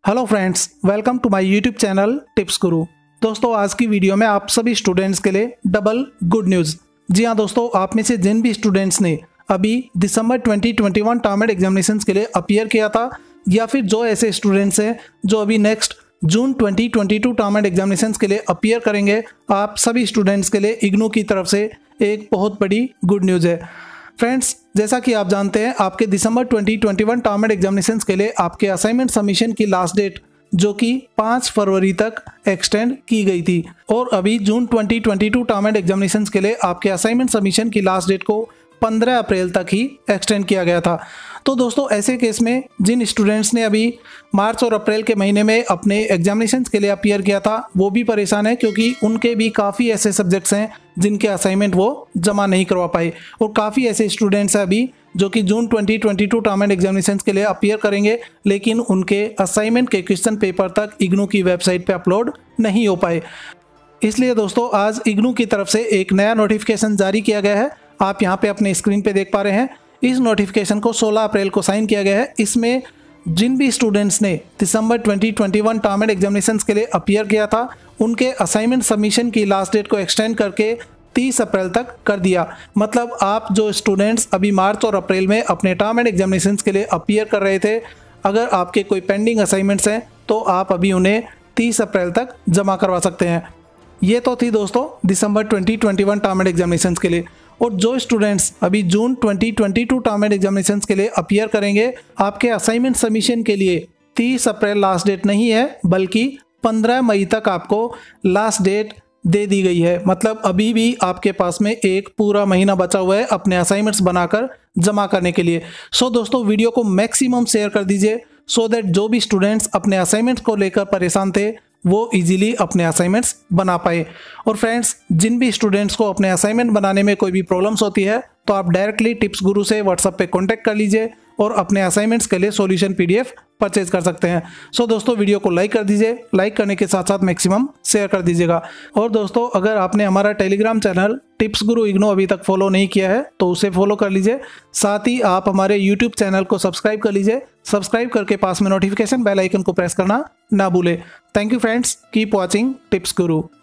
Hello friends, welcome to my YouTube channel tips Guru. दोस्तों, आज की वीडियो में आप सभी स्टूडेंट्स के लिए डबल गुड न्यूज़। जी हाँ दोस्तों, आप में से जिन भी स्टूडेंट्स ने अभी दिसंबर 2021 टर्म एग्जामिनेशंस के लिए अपीयर किया था, या फिर जो ऐसे स्टूडेंट्स हैं जो अभी नेक्स्ट जून 2022 टर्म एग्जामिनेशंस के लिए अपीयर करेंगे, आप सभी स्टूडेंट्स के लिए इग्नू की तरफ से एक बहुत बड़ी गुड न्यूज़ है। फ्रेंड्स, जैसा कि आप जानते हैं, आपके दिसंबर 2021 टर्म एग्जामिनेशंस के लिए आपके असाइनमेंट सबमिशन की लास्ट डेट जो कि 5 फरवरी तक एक्सटेंड की गई थी, और अभी जून 2022 टर्म एग्जामिनेशंस के लिए आपके असाइनमेंट सबमिशन की लास्ट डेट को 15 अप्रैल तक ही एक्सटेंड किया गया था। तो दोस्तों, ऐसे केस में जिन स्टूडेंट्स ने अभी मार्च और अप्रैल के महीने में अपने एग्जामिनेशंस के लिए अपीयर किया था, वो भी परेशान है, क्योंकि उनके भी काफ़ी ऐसे सब्जेक्ट्स हैं जिनके असाइनमेंट वो जमा नहीं करवा पाए, और काफ़ी ऐसे स्टूडेंट्स हैं अभी जो कि जून 2022 टर्म एग्जामिनेशंस के लिए अपीयर करेंगे, लेकिन उनके असाइनमेंट के क्वेश्चन पेपर तक इग्नू की वेबसाइट पर अपलोड नहीं हो पाए। इसलिए दोस्तों, आज इग्नू की तरफ से एक नया नोटिफिकेशन जारी किया गया है। आप यहाँ पे अपने स्क्रीन पे देख पा रहे हैं। इस नोटिफिकेशन को 16 अप्रैल को साइन किया गया है। इसमें जिन भी स्टूडेंट्स ने दिसंबर 2021 टर्म एग्जामिनेशंस के लिए अपीयर किया था, उनके असाइनमेंट सबमिशन की लास्ट डेट को एक्सटेंड करके 30 अप्रैल तक कर दिया। मतलब आप जो स्टूडेंट्स अभी मार्च और अप्रैल में अपने टर्म एग्जामिनेशंस के लिए अपीयर कर रहे थे, अगर आपके कोई पेंडिंग असाइनमेंट्स हैं तो आप अभी उन्हें 30 अप्रैल तक जमा करवा सकते हैं। ये तो थी दोस्तों दिसंबर 2021 टर्म एग्जामिनेशंस के लिए। और जो स्टूडेंट्स अभी जून 2022 टर्म एग्जामिनेशंस के लिए अपीयर करेंगे, आपके असाइनमेंट सबमिशन के लिए 30 अप्रैल लास्ट डेट नहीं है, बल्कि 15 मई तक आपको लास्ट डेट दे दी गई है। मतलब अभी भी आपके पास में एक पूरा महीना बचा हुआ है अपने असाइनमेंट्स बनाकर जमा करने के लिए। सो दोस्तों, वीडियो को मैक्सिमम शेयर कर दीजिए, सो दैट जो भी स्टूडेंट्स अपने असाइनमेंट्स को लेकर परेशान थे वो इजीली अपने असाइनमेंट्स बना पाए। और फ्रेंड्स, जिन भी स्टूडेंट्स को अपने असाइनमेंट बनाने में कोई भी प्रॉब्लम्स होती है, तो आप डायरेक्टली टिप्स गुरु से व्हाट्सएप पे कांटेक्ट कर लीजिए और अपने असाइनमेंट्स के लिए सॉल्यूशन पीडीएफ परचेज कर सकते हैं। सो दोस्तों, वीडियो को लाइक कर दीजिए, लाइक करने के साथ साथ मैक्सिमम शेयर कर दीजिएगा। और दोस्तों, अगर आपने हमारा टेलीग्राम चैनल टिप्स गुरु इग्नू अभी तक फॉलो नहीं किया है तो उसे फॉलो कर लीजिए। साथ ही आप हमारे यूट्यूब चैनल को सब्सक्राइब कर लीजिए। सब्सक्राइब करके पास में नोटिफिकेशन बेल आइकन को प्रेस करना ना भूले। Thank you friends, keep watching tips Guru.